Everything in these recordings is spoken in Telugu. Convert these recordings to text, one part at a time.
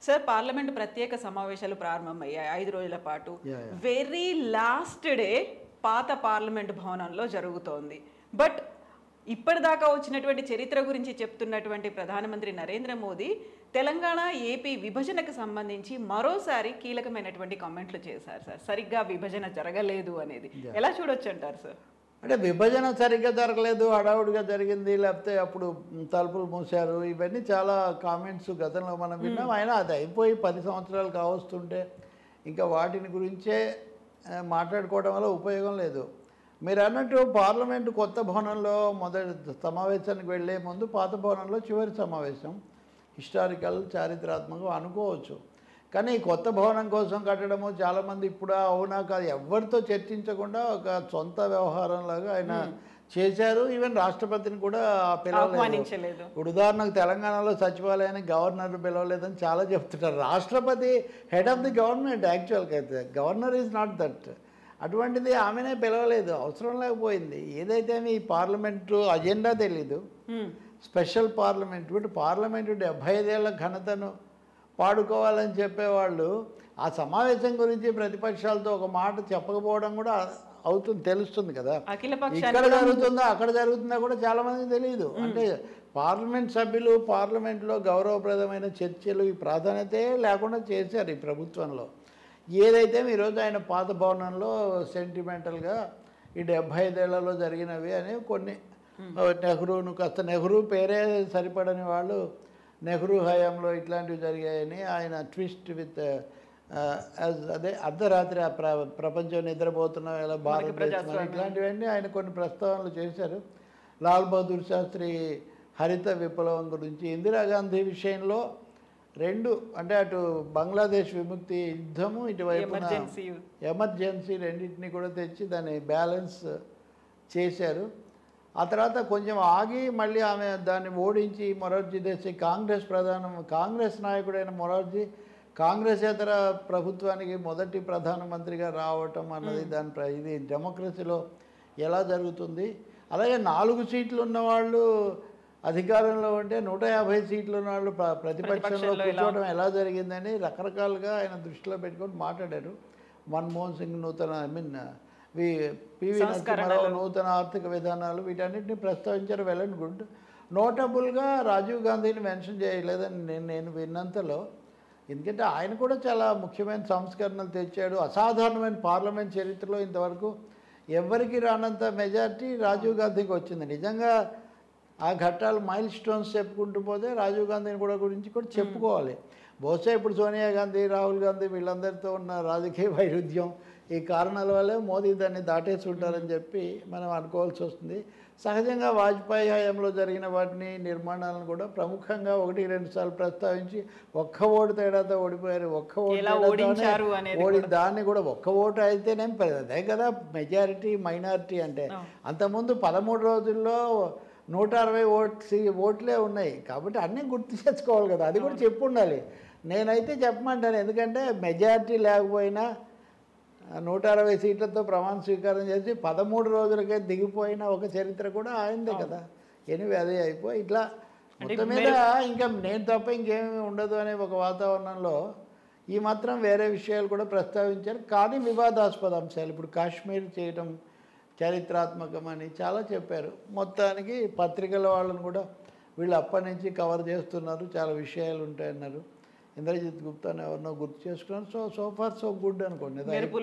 సార్ పార్లమెంట్ ప్రత్యేక సమావేశాలు ప్రారంభమయ్యాయి 5 రోజుల పాటు. వెరీ లాస్ట్ డే పాత పార్లమెంట్ భవనంలో జరుగుతోంది. బట్ ఇప్పటిదాకా వచ్చినటువంటి చరిత్ర గురించి చెప్తున్నటువంటి ప్రధానమంత్రి నరేంద్ర మోదీ తెలంగాణ ఏపీ విభజనకు సంబంధించి మరోసారి కీలకమైనటువంటి కామెంట్లు చేశారు సార్. సరిగ్గా విభజన జరగలేదు అనేది ఎలా చూడొచ్చు అంటారు సార్? అంటే విభజన సరిగ్గా జరగలేదు, హడావుడిగా జరిగింది, లేకపోతే అప్పుడు తలుపులు మూసారు, ఇవన్నీ చాలా కామెంట్స్ గతంలో మనం విన్నాం. అయినా అది అయిపోయి 10 సంవత్సరాలు కావస్తుంటే ఇంకా వాటిని గురించే మాట్లాడుకోవడం వల్ల ఉపయోగం లేదు. మీరు అన్నట్టు పార్లమెంటు కొత్త భవనంలో మొదటి సమావేశానికి వెళ్ళే ముందు పాత భవనంలో చివరి సమావేశం హిస్టారికల్ చారిత్రాత్మకం అనుకోవచ్చు. కానీ ఈ కొత్త భవనం కోసం కట్టడము చాలామంది ఇప్పుడు అవునా కాదు ఎవరితో చర్చించకుండా ఒక సొంత వ్యవహారంలాగా ఆయన చేశారు. ఈవెన్ రాష్ట్రపతిని కూడా పిలవలేదు. ఇప్పుడు ఉదాహరణకు తెలంగాణలో సచివాలయానికి గవర్నర్ పిలవలేదని చాలా చెప్తుంటారు. రాష్ట్రపతి హెడ్ ఆఫ్ ది గవర్నమెంట్ యాక్చువల్గా అయితే, గవర్నర్ ఈజ్ నాట్ దట్. అటువంటిది ఆమెనే పిలవలేదు, అవసరం లేకపోయింది. ఏదైతే ఈ పార్లమెంటు అజెండా తెలీదు, స్పెషల్ పార్లమెంట్ పార్లమెంటు 75 ఏళ్ల ఘనతను పాడుకోవాలని చెప్పేవాళ్ళు ఆ సమావేశం గురించి ప్రతిపక్షాలతో ఒక మాట చెప్పకపోవడం కూడా అవుతుంది, తెలుస్తుంది కదా. ఇక్కడ జరుగుతుందా అక్కడ జరుగుతుందా కూడా చాలామందికి తెలియదు. అంటే పార్లమెంట్ సభ్యులు పార్లమెంట్లో గౌరవప్రదమైన చర్చలు ఈ ప్రాధాన్యతే లేకుండా చేశారు ఈ ప్రభుత్వంలో. ఏదైతే ఈరోజు ఆయన పాత భవనంలో సెంటిమెంటల్గా ఈ 75 ఏళ్లలో జరిగినవి అనేవి కొన్ని, నెహ్రూను కాస్త నెహ్రూ పేరే సరిపడని వాళ్ళు నెహ్రూ హయాంలో ఇట్లాంటివి జరిగాయని ఆయన ట్విస్ట్ విత్ అదే అర్ధరాత్రి ప్రపంచం నిద్రపోతున్న వేళ భారతదేశం ఇట్లాంటివన్నీ ఆయన కొన్ని ప్రస్తావనలు చేశారు. లాల్ బహదూర్ శాస్త్రి హరిత విప్లవం గురించి, ఇందిరాగాంధీ విషయంలో రెండు, అంటే అటు బంగ్లాదేశ్ విముక్తి యుద్ధము, ఇటువైపు ఎమర్జెన్సీ రెండింటినీ కూడా తెచ్చి దాన్ని బ్యాలెన్స్ చేశారు. ఆ తర్వాత కొంచెం ఆగి మళ్ళీ ఆమె దాన్ని ఓడించి మొరార్జీ దేశాయ్ కాంగ్రెస్ నాయకుడైన మొరార్జీ కాంగ్రెసేతర ప్రభుత్వానికి మొదటి ప్రధానమంత్రిగా రావటం అన్నది ఇది డెమోక్రసీలో ఎలా జరుగుతుంది. అలాగే 4 సీట్లు ఉన్నవాళ్ళు అధికారంలో ఉంటే 150 సీట్లు ఉన్నవాళ్ళు ప్రతిపక్షంలో కూర్చోవడం ఎలా జరిగిందని రకరకాలుగా ఆయన దృష్టిలో పెట్టుకొని మాట్లాడారు. మన్మోహన్ సింగ్ పివి నరసింహారావు నూతన ఆర్థిక విధానాలు వీటన్నిటిని ప్రస్తావించారు. Well and good. నోటబుల్గా రాజీవ్ గాంధీని మెన్షన్ చేయలేదని నేను విన్నంతలో, ఎందుకంటే ఆయన కూడా చాలా ముఖ్యమైన సంస్కరణలు తెచ్చాడు. అసాధారణమైన పార్లమెంట్ చరిత్రలో ఇంతవరకు ఎవరికి రానంత మెజార్టీ రాజీవ్ గాంధీకి వచ్చింది. నిజంగా ఆ ఘట్టాలు మైల్ స్టోన్స్ చెప్పుకుంటూ పోతే రాజీవ్ గాంధీని గురించి కూడా చెప్పుకోవాలి. బహుశా ఇప్పుడు సోనియా గాంధీ, రాహుల్ గాంధీ వీళ్ళందరితో ఉన్న రాజకీయ వైరుధ్యం, ఈ కారణాల వల్లే మోదీ దాన్ని దాటేసి ఉంటారని చెప్పి మనం అనుకోవాల్సి వస్తుంది. సహజంగా వాజ్పేయి హయాంలో జరిగిన వాటిని నిర్మాణాలను కూడా ప్రముఖంగా 1-2 సార్లు ప్రస్తావించి ఒక్క ఓటు తేడాతో ఓడిపోయారు. ఒక్క ఓటు దాన్ని కూడా ఒక్క ఓటు అయితేనేం అదే కదా మెజారిటీ మైనారిటీ అంటే. అంతకుముందు 13 రోజుల్లో 160 ఓట్లే ఉన్నాయి. కాబట్టి అన్నీ గుర్తు చేసుకోవాలి కదా, అది కూడా చెప్పు ఉండాలి. నేనైతే చెప్పమంటాను, ఎందుకంటే మెజారిటీ లేకపోయినా 160 సీట్లతో ప్రమాణ స్వీకారం చేసి 13 రోజులకే దిగిపోయిన ఒక చరిత్ర కూడా ఆయనదే కదా. ఎనివే అదే అయిపోయి ఇట్లా మొత్తం మీద ఇంకా నేను తప్ప ఇంకేమీ ఉండదు అనే ఒక వాతావరణంలో ఈ మాత్రం వేరే విషయాలు కూడా ప్రస్తావించారు. కానీ వివాదాస్పద అంశాలు, ఇప్పుడు కాశ్మీర్ చేయటం చరిత్రాత్మకమని చాలా చెప్పారు. మొత్తానికి పత్రికల వాళ్ళని కూడా వీళ్ళు అప్పటి నుంచి కవర్ చేస్తున్నారు, చాలా విషయాలు ఉంటాయన్నారు. ఇంద్రజిత్ గుప్తాని ఎవరినో గుర్తు చేసుకున్నాను. సో ఫార్ సో గుడ్ అనుకోండి.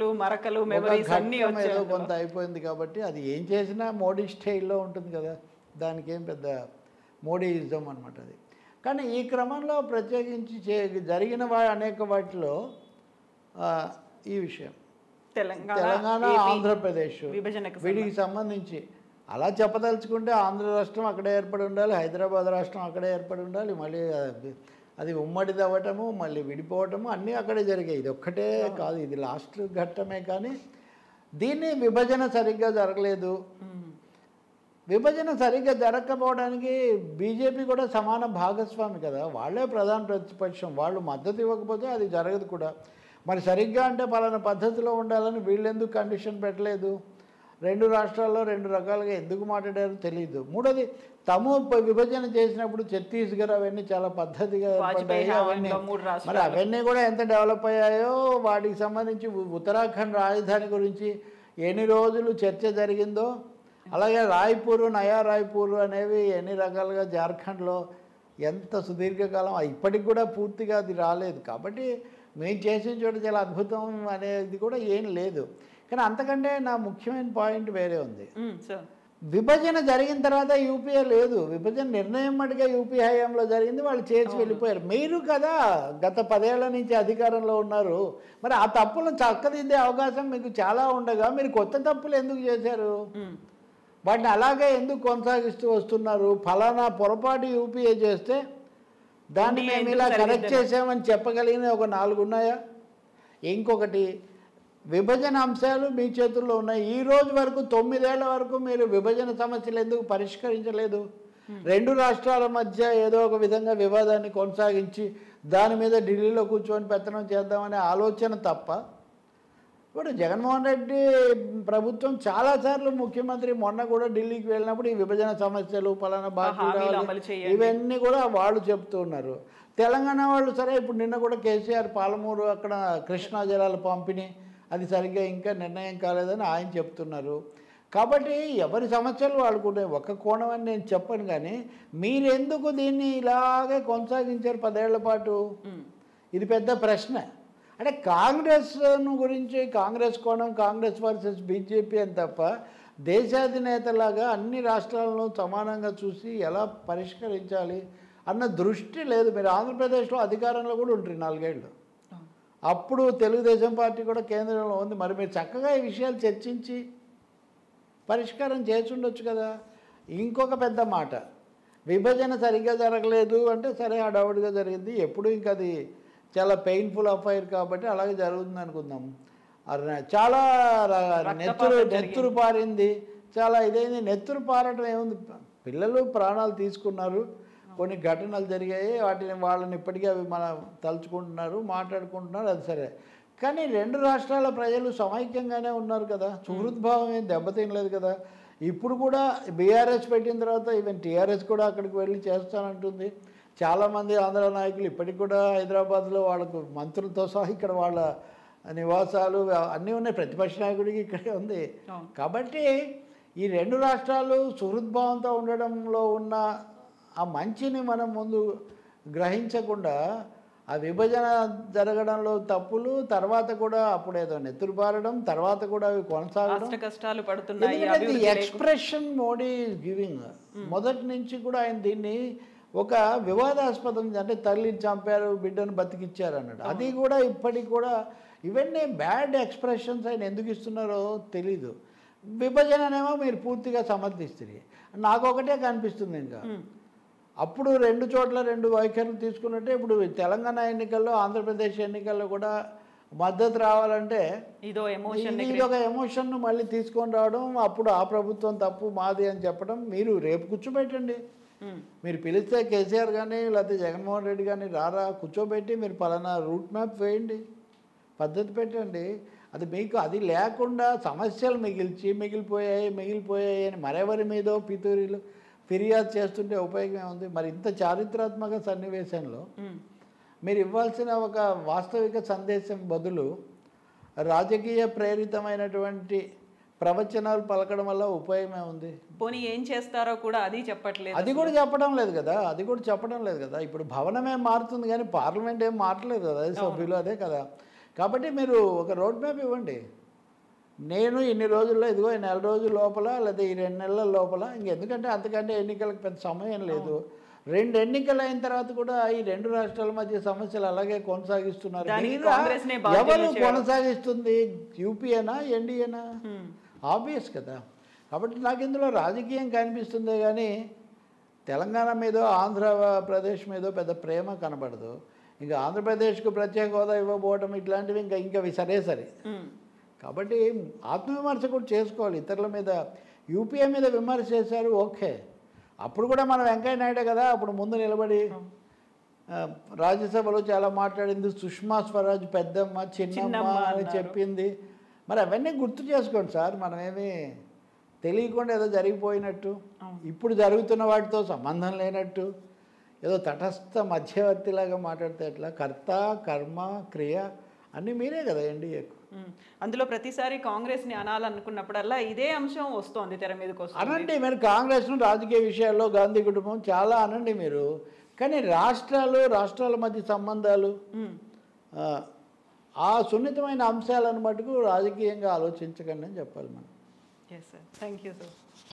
ఏదో కొంత అయిపోయింది కాబట్టి అది ఏం చేసినా మోడీ స్టైల్లో ఉంటుంది కదా, దానికి ఏం పెద్ద మోడీయిజం అనమాట అది. కానీ ఈ క్రమంలో ప్రత్యేకించి జరిగిన అనేక వాటిలో ఈ విషయం తెలంగాణ ఆంధ్రప్రదేశ్ వీటికి సంబంధించి అలా చెప్పదలుచుకుంటే ఆంధ్ర రాష్ట్రం అక్కడే ఏర్పడి ఉండాలి, హైదరాబాద్ రాష్ట్రం అక్కడే ఏర్పడి ఉండాలి, మళ్ళీ అది ఉమ్మడిది అవ్వటము మళ్ళీ విడిపోవటము అన్నీ అక్కడే జరిగాయి. ఇది ఒక్కటే కాదు, ఇది లాస్ట్ ఘట్టమే. కానీ దీన్ని విభజన సరిగ్గా జరగలేదు. విభజన సరిగ్గా జరగకపోవడానికి బీజేపీ కూడా సమాన భాగస్వామి కదా, వాళ్ళే ప్రధాన ప్రతిపక్షం. వాళ్ళు మద్దతు ఇవ్వకపోతే అది జరగదు కూడా. మరి సరిగ్గా అంటే పలానా పద్ధతిలో ఉండాలని వీళ్ళెందుకు కండిషన్ పెట్టలేదు? 2 రాష్ట్రాల్లో 2 రకాలుగా ఎందుకు మాట్లాడారో తెలియదు. మూడోది తము విభజన చేసినప్పుడు ఛత్తీస్గఢ్ అవన్నీ చాలా పద్ధతిగా ఏర్పడ్డాయి. అవన్నీ మరి అవన్నీ కూడా ఎంత డెవలప్ అయ్యాయో వాటికి సంబంధించి ఉత్తరాఖండ్ రాజధాని గురించి ఎన్ని రోజులు చర్చ జరిగిందో, అలాగే రాయ్పూర్, నయా రాయ్పూర్ అనేవి ఎన్ని రకాలుగా జార్ఖండ్లో ఎంత సుదీర్ఘకాలం ఇప్పటికి కూడా పూర్తిగా అది రాలేదు. కాబట్టి మేము చేసిన చోట చాలా అద్భుతం అనేది కూడా ఏం లేదు. కానీ అంతకంటే నా ముఖ్యమైన పాయింట్ వేరే ఉంది. విభజన జరిగిన తర్వాత యూపీఏ లేదు. విభజన నిర్ణయం మటుగా యూపీ హయాంలో జరిగింది, వాళ్ళు చేసి వెళ్ళిపోయారు. మీరు కదా గత 10 ఏళ్ల నుంచి అధికారంలో ఉన్నారు. మరి ఆ తప్పులను చక్కదిద్దే అవకాశం మీకు చాలా ఉండగా మీరు కొత్త తప్పులు ఎందుకు చేశారు? వాటిని అలాగే ఎందుకు కొనసాగిస్తూ వస్తున్నారు? ఫలానా పొరపాటు యూపీఏ చేస్తే దాన్ని మేము ఇలా కరెక్ట్ చేసామని చెప్పగలిగిన ఒక 4 ఉన్నాయా? ఇంకొకటి, విభజన అంశాలు మీ చేతుల్లో ఉన్నాయి. ఈ రోజు వరకు 9 ఏళ్ల వరకు మీరు విభజన సమస్యలు ఎందుకు పరిష్కరించలేదు? 2 రాష్ట్రాల మధ్య ఏదో ఒక విధంగా వివాదాన్ని కొనసాగించి దాని మీద ఢిల్లీలో కూర్చొని పెత్తనం చేద్దామనే ఆలోచన తప్ప, ఇప్పుడు జగన్మోహన్ రెడ్డి ప్రభుత్వం చాలాసార్లు ముఖ్యమంత్రి మొన్న కూడా ఢిల్లీకి వెళ్ళినప్పుడు ఈ విభజన సమస్యలు పలానా బాధ్యత ఇవన్నీ కూడా వాళ్ళు చెప్తూ ఉన్నారు. తెలంగాణ వాళ్ళు సరే, ఇప్పుడు నిన్న కూడా కేసీఆర్ పాలమూరు అక్కడ కృష్ణా జలాల పంపిణీ అది సరిగ్గా ఇంకా నిర్ణయం కాలేదని ఆయన చెప్తున్నారు. కాబట్టి ఎవరి సమస్యలు వాళ్ళకున్నాయి. ఒక కోణం అని నేను చెప్పను, కానీ మీరెందుకు దీన్ని ఇలాగే కొనసాగించారు 10 ఏళ్ల పాటు? ఇది పెద్ద ప్రశ్న. అంటే కాంగ్రెస్ గురించి కాంగ్రెస్ కోణం, కాంగ్రెస్ వర్సెస్ బీజేపీ అని తప్ప దేశాధినేతలాగా అన్ని రాష్ట్రాలను సమానంగా చూసి ఎలా పరిష్కరించాలి అన్న దృష్టి లేదు. మీరు ఆంధ్రప్రదేశ్లో అధికారంలో కూడా ఉంటారు 4 ఏళ్ళు. అప్పుడు తెలుగుదేశం పార్టీ కూడా కేంద్రంలో ఉంది. మరి మీరు చక్కగా ఈ విషయాలు చర్చించి పరిష్కారం చేసి ఉండొచ్చు కదా. ఇంకొక పెద్ద మాట, విభజన సరిగ్గా జరగలేదు అంటే సరే హడావుడిగా జరిగింది. ఎప్పుడు ఇంకా అది చాలా పెయిన్ఫుల్ అఫైర్ కాబట్టి అలాగే జరుగుతుంది అనుకుందాం. చాలా నెత్తురు పారింది, చాలా ఇదైంది. నెత్తురు పారటం ఏముంది? పిల్లలు ప్రాణాలు తీసుకున్నారు, కొన్ని ఘటనలు జరిగాయి, వాళ్ళని ఇప్పటికీ అవి మనం తలుచుకుంటున్నారు, మాట్లాడుకుంటున్నారు, అది సరే. కానీ 2 రాష్ట్రాల ప్రజలు సమైక్యంగానే ఉన్నారు కదా. సుహృద్భావం ఏం దెబ్బతినలేదు కదా. ఇప్పుడు కూడా బీఆర్ఎస్ పెట్టిన తర్వాత ఈవెన్ టీఆర్ఎస్ కూడా అక్కడికి వెళ్ళి చేస్తానంటుంది. చాలామంది ఆంధ్ర నాయకులు ఇప్పటికి కూడా హైదరాబాద్లో వాళ్ళకు మంత్రులతో సహా ఇక్కడ వాళ్ళ నివాసాలు అన్నీ ఉన్నాయి. ప్రతిపక్ష నాయకుడికి ఇక్కడే ఉంది. కాబట్టి ఈ 2 రాష్ట్రాలు సుహృద్భావంతో ఉండడంలో ఉన్న ఆ మంచిని మనం ముందు గ్రహించకుండా ఆ విభజన జరగడంలో తప్పులు, తర్వాత కూడా అప్పుడేదో నెత్తురు పారడం, తర్వాత కూడా అవి కొనసాగడం, కష్టాలు పడుతున్నాయి. ఎక్స్ప్రెషన్ మోడీ గివింగ్ మొదటి నుంచి కూడా ఆయన దీన్ని ఒక వివాదాస్పదం, అంటే తల్లిని చంపారు బిడ్డను బతికిచ్చారు అన్నాడు. అది కూడా ఇప్పటికి కూడా ఇవన్నీ బ్యాడ్ ఎక్స్ప్రెషన్స్ ఆయన ఎందుకు ఇస్తున్నారో తెలీదు. విభజననేమో మీరు పూర్తిగా సమర్థిస్తుంది. నాకు ఒకటే కనిపిస్తుంది, ఇంకా అప్పుడు 2 చోట్ల 2 వైఖరులు తీసుకున్నట్టే ఇప్పుడు తెలంగాణ ఎన్నికల్లో, ఆంధ్రప్రదేశ్ ఎన్నికల్లో కూడా మద్దతు రావాలంటే ఇది ఒక ఎమోషన్ను మళ్ళీ తీసుకొని రావడం, అప్పుడు ఆ ప్రభుత్వం తప్పు మాది అని చెప్పడం. మీరు రేపు కూర్చోబెట్టండి, మీరు పిలిస్తే కేసీఆర్ కానీ లేకపోతే జగన్మోహన్ రెడ్డి కానీ రారా, కూర్చోబెట్టి మీరు పలానా రూట్ మ్యాప్ వేయండి, పద్ధతి పెట్టండి. అది మీకు అది లేకుండా సమస్యలు మిగిలిపోయాయి అని మరెవరి మీదో పితూరీలు ఫిర్యాదు చేస్తుంటే ఉపయోగం ఉంది. మరి ఇంత చారిత్రాత్మక సన్నివేశంలో మీరు ఇవ్వాల్సిన ఒక వాస్తవిక సందేశం బదులు రాజకీయ ప్రేరితమైనటువంటి ప్రవచనాలు పలకడం వల్ల ఉపయోగమే ఉంది. పోనీ ఏం చేస్తారో కూడా అది చెప్పట్లేదు, అది కూడా చెప్పడం లేదు కదా. ఇప్పుడు భవనమే మారుతుంది కానీ పార్లమెంట్ ఏం మారట్లేదు కదా, సభ్యులు అదే కదా. కాబట్టి మీరు ఒక రోడ్ మ్యాప్ ఇవ్వండి. నేను ఇన్ని రోజుల్లో, ఇదిగో ఈ 4 రోజుల లోపల లేదా ఈ 2 నెలల లోపల, ఇంకెందుకంటే అంతకంటే ఎన్నికలకు పెద్ద సమయం లేదు. 2 ఎన్నికలు అయిన తర్వాత కూడా ఈ 2 రాష్ట్రాల మధ్య సమస్యలు అలాగే కొనసాగిస్తున్నారు. ఎవరు కొనసాగిస్తుంది? యూపీఏనా, ఎన్డీఏనా? ఆబ్వియస్ కదా. కాబట్టి నాకు ఇందులో రాజకీయం కనిపిస్తుందే కానీ తెలంగాణ మీదో ఆంధ్రప్రదేశ్ మీదో పెద్ద ప్రేమ కనబడదు. ఇంకా ఆంధ్రప్రదేశ్కు ప్రత్యేక హోదా ఇవ్వబోవడం ఇట్లాంటివి ఇంకా సరే. కాబట్టి ఆత్మవిమర్శ కూడా చేసుకోవాలి. ఇతరుల మీద, యూపీఏ మీద విమర్శ చేశారు, ఓకే. అప్పుడు కూడా మన వెంకయ్య నాయుడే కదా అప్పుడు ముందు నిలబడి రాజ్యసభలో చాలా మాట్లాడింది. సుష్మా స్వరాజ్ పెద్దమ్మ, చిన్నమ్మ అని చెప్పింది. మరి అవన్నీ గుర్తు చేసుకోండి సార్. మనమేమి తెలియకుండా ఏదో జరిగిపోయినట్టు, ఇప్పుడు జరుగుతున్న వాటితో సంబంధం లేనట్టు, ఏదో తటస్థ మధ్యవర్తిలాగా మాట్లాడితే ఎట్లా? కర్త, కర్మ, క్రియ అన్నీ మీరే కదా ఎన్డీఏకు. అందులో ప్రతిసారి కాంగ్రెస్ని అనాలనుకున్నప్పుడల్లా ఇదే అంశం వస్తోంది తెర మీదకి వస్తుంది. అనండి మీరు కాంగ్రెస్ను రాజకీయ విషయాల్లో గాంధీ కుటుంబం చాలా అనండి మీరు, కానీ రాష్ట్రాల మధ్య సంబంధాలు ఆ సున్నితమైన అంశాలను మటుకు రాజకీయంగా ఆలోచించకండి అని చెప్పాలి మనం. Yes sir, thank you sir.